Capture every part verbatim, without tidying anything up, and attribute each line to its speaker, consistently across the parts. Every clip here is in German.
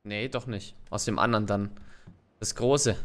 Speaker 1: Nee, doch nicht. Aus dem anderen dann. Das große.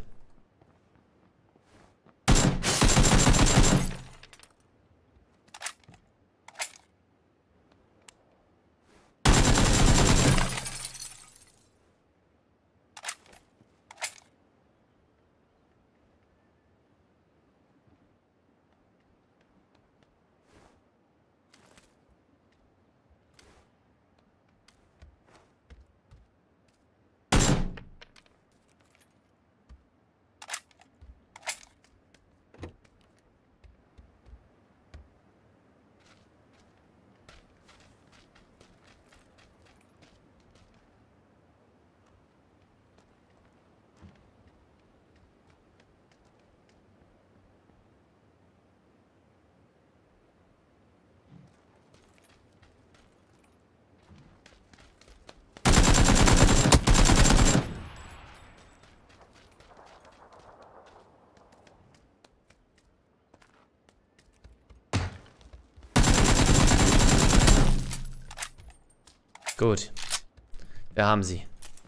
Speaker 1: Gut. Wir haben sie.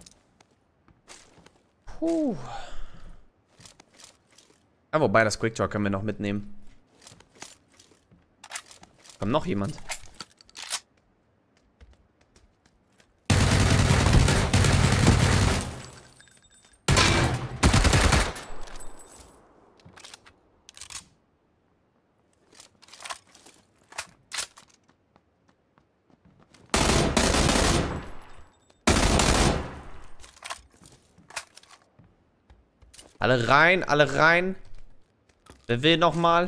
Speaker 1: Puh. Ja, wobei, das Quick Draw können wir noch mitnehmen. Kommt noch jemand? Alle rein, alle rein. Wer will noch mal?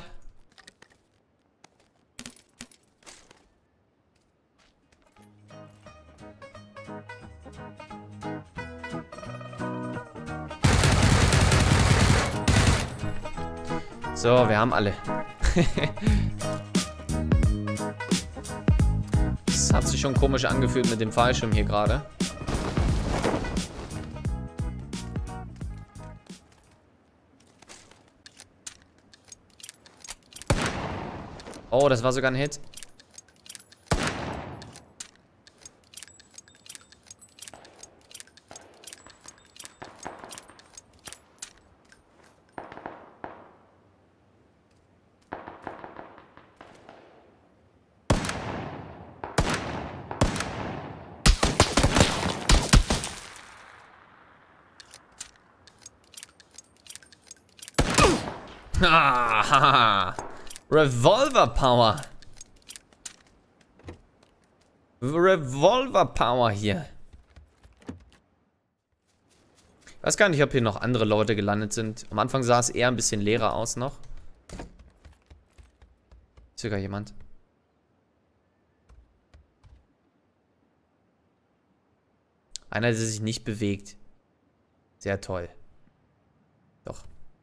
Speaker 1: So, wir haben alle. Das hat sich schon komisch angefühlt mit dem Fallschirm hier gerade. Oh, das war sogar ein Hit. Ah, Revolver Power. Revolver Power hier. Ich weiß gar nicht, ob hier noch andere Leute gelandet sind. Am Anfang sah es eher ein bisschen leerer aus noch. Ist sogar jemand. Einer, der sich nicht bewegt. Sehr toll. Doch.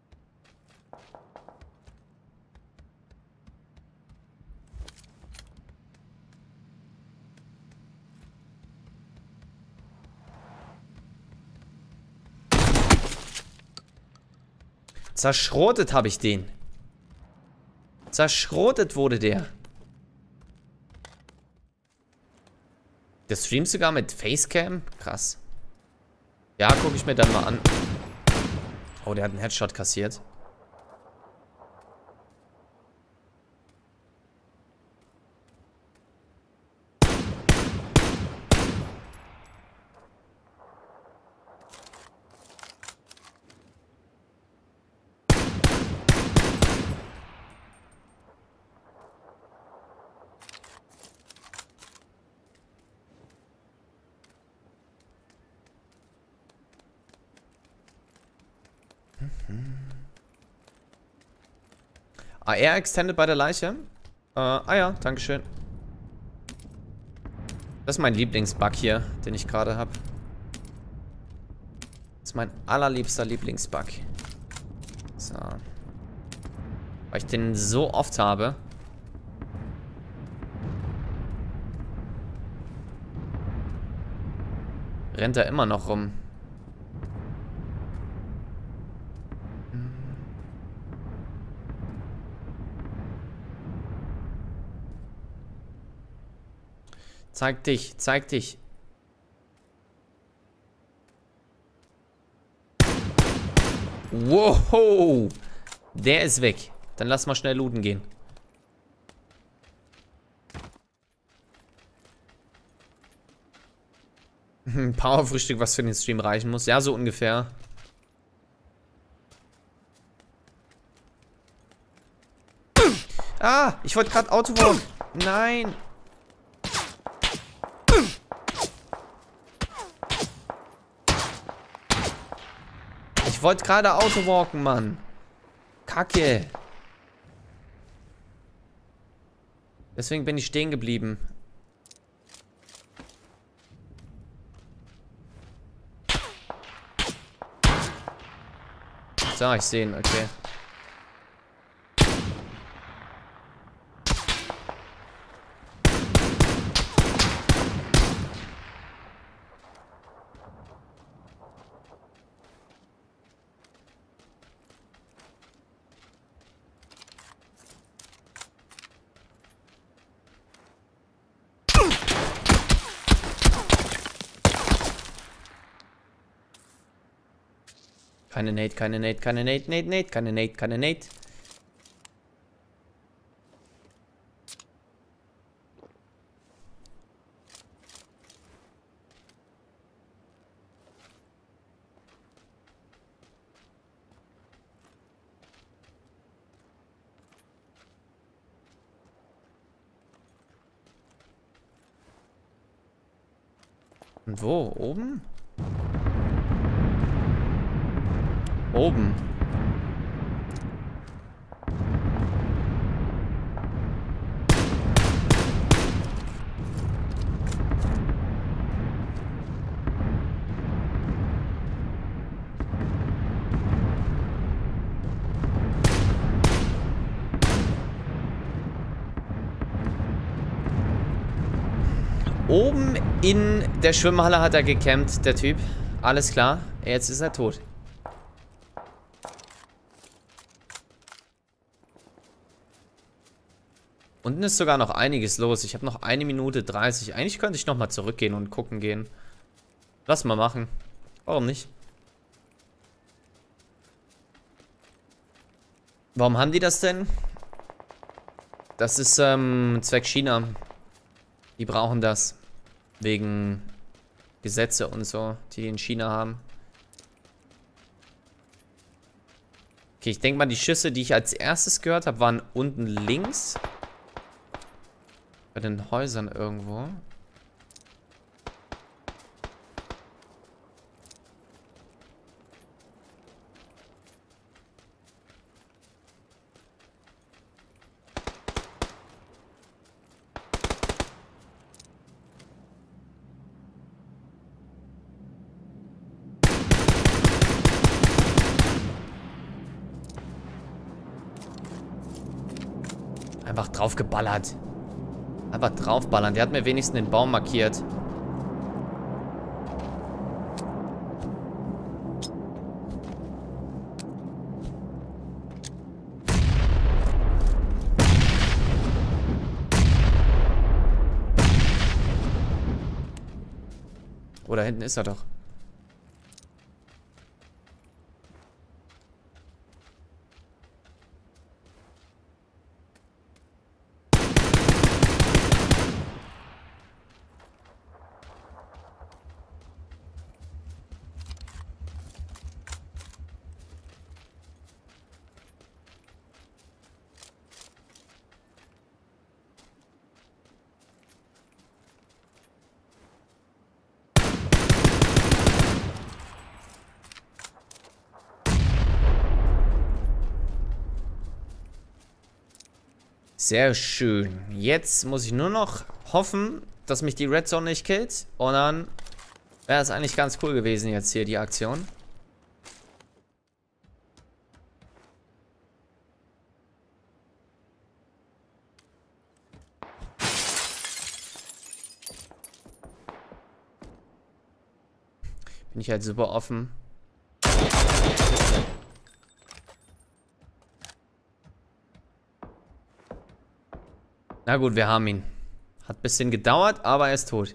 Speaker 1: Zerschrotet habe ich den. Zerschrotet wurde der. Der streamt sogar mit Facecam? Krass. Ja, gucke ich mir dann mal an. Oh, der hat einen Headshot kassiert. A R extended bei der Leiche. Äh, ah ja, dankeschön. Das ist mein Lieblingsbug hier, den ich gerade habe. Das ist mein allerliebster Lieblingsbug. So. Weil ich den so oft habe. Rennt er immer noch rum. Zeig dich, zeig dich. Wow. Der ist weg. Dann lass mal schnell looten gehen. Ein Powerfrühstück, was für den Stream reichen muss. Ja, so ungefähr. Ah, ich wollte gerade Autowalk. Nein. Ich wollte gerade Autowalken, Mann. Kacke. Deswegen bin ich stehen geblieben. So, ich sehe ihn, okay. Keine Nate, keine Nate, keine Nate, Nate, Nate, keine Nate, keine Nate. Und wo? Oben? Oben. Oben in der Schwimmhalle hat er gecampt, der Typ. Alles klar. Jetzt ist er tot. Unten ist sogar noch einiges los. Ich habe noch eine Minute dreißig. Eigentlich könnte ich nochmal zurückgehen und gucken gehen. Lass mal machen. Warum nicht? Warum haben die das denn? Das ist ähm, Zweck China. Die brauchen das. Wegen Gesetze und so, die die in China haben. Okay, ich denke mal, die Schüsse, die ich als erstes gehört habe, waren unten links. Bei den Häusern irgendwo. Einfach drauf geballert. Einfach draufballern. Der hat mir wenigstens den Baum markiert. Oh, da hinten ist er doch. Sehr schön. Jetzt muss ich nur noch hoffen, dass mich die Red Zone nicht killt. Und dann wäre es eigentlich ganz cool gewesen jetzt hier, die Aktion. Bin ich halt super offen. Na gut, wir haben ihn. Hat ein bisschen gedauert, aber er ist tot.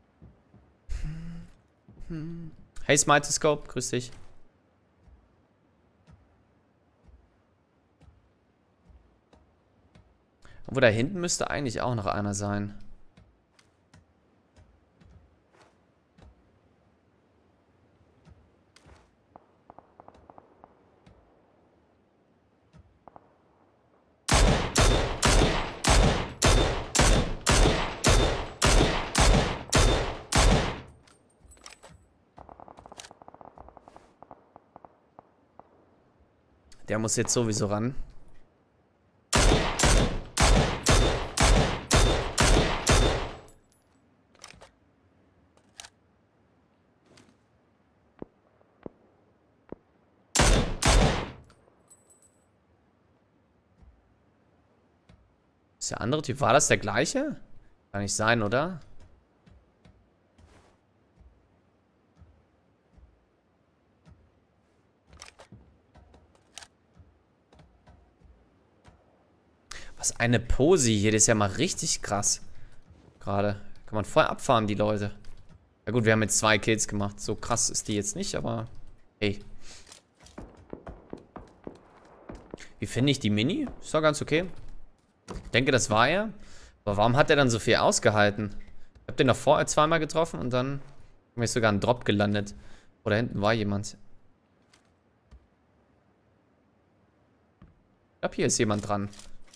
Speaker 1: Hey Smitoscope, grüß dich. Obwohl, da hinten müsste eigentlich auch noch einer sein. Der muss jetzt sowieso ran. Ist der andere Typ, war das der gleiche? Kann nicht sein, oder? Was eine Pose hier, das ist ja mal richtig krass. Gerade. Kann man voll abfahren, die Leute. Ja gut, wir haben jetzt zwei Kills gemacht. So krass ist die jetzt nicht, aber hey. Wie finde ich die Mini? Ist doch ganz okay. Ich denke, das war er. Aber warum hat er dann so viel ausgehalten? Ich habe den noch vorher zweimal getroffen und dann mir ist sogar ein Drop gelandet. Oder hinten war jemand. Ich glaube, hier ist jemand dran.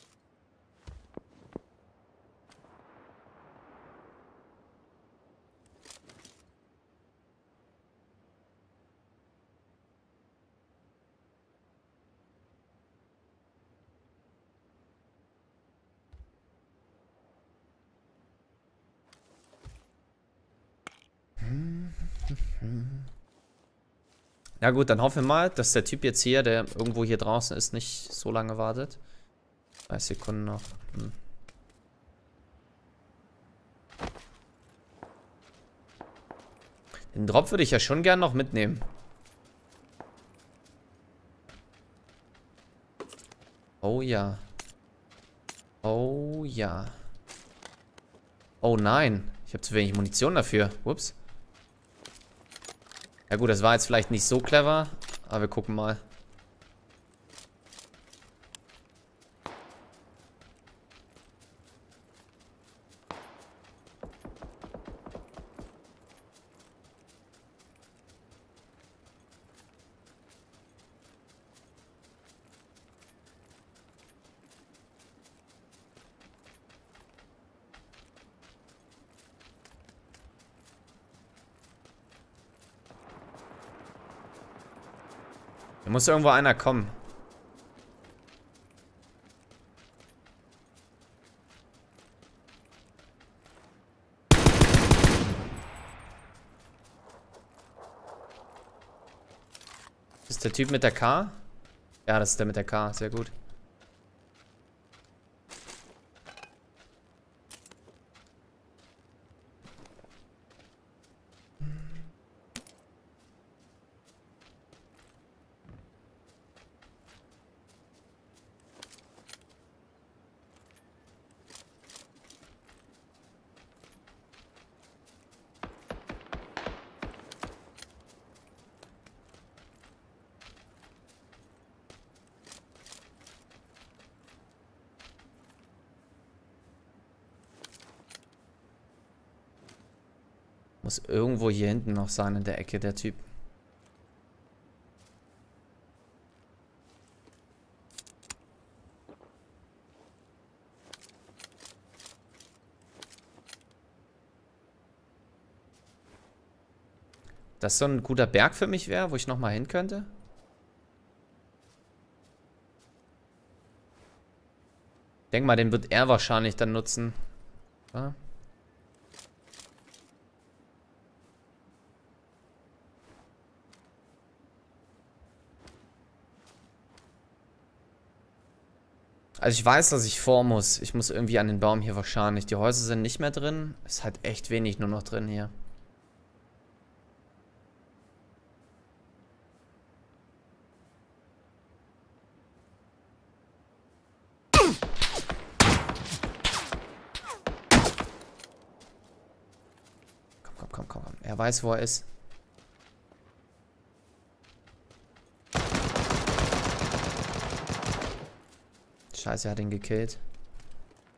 Speaker 1: Ja gut, dann hoffen wir mal, dass der Typ jetzt hier, der irgendwo hier draußen ist, nicht so lange wartet. dreißig Sekunden noch. Hm. Den Drop würde ich ja schon gern noch mitnehmen. Oh ja. Oh ja. Oh nein. Ich habe zu wenig Munition dafür. Ups. Ja gut, das war jetzt vielleicht nicht so clever, aber wir gucken mal. Da muss irgendwo einer kommen. Ist der Typ mit der K? Ja, das ist der mit der K. Sehr gut. Muss irgendwo hier hinten noch sein in der Ecke, der Typ. Das so ein guter Berg für mich wäre, wo ich nochmal hin könnte. Ich denke mal, den wird er wahrscheinlich dann nutzen. Ja. Also ich weiß, dass ich vor muss. Ich muss irgendwie an den Baum hier wahrscheinlich. Die Häuser sind nicht mehr drin. Ist halt echt wenig nur noch drin hier. Komm, komm, komm, komm. Er weiß, wo er ist. Scheiße, er hat ihn gekillt.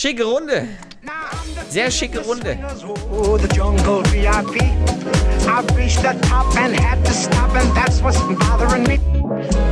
Speaker 1: Schicke Runde. Sehr schicke Runde.
Speaker 2: Oh, the jungle V I P. I've reached the top and had to stop, and that's what's bothering me.